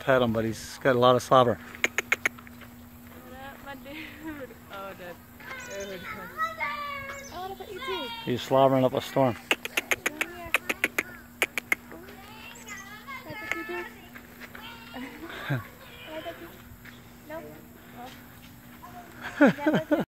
pet him, but he's got a lot of slobber. What up, my dude? Oh, dude. I want to pet you too. He's slobbering up a storm. Come here. Can I pet you too? Can I pet you? No? Oh.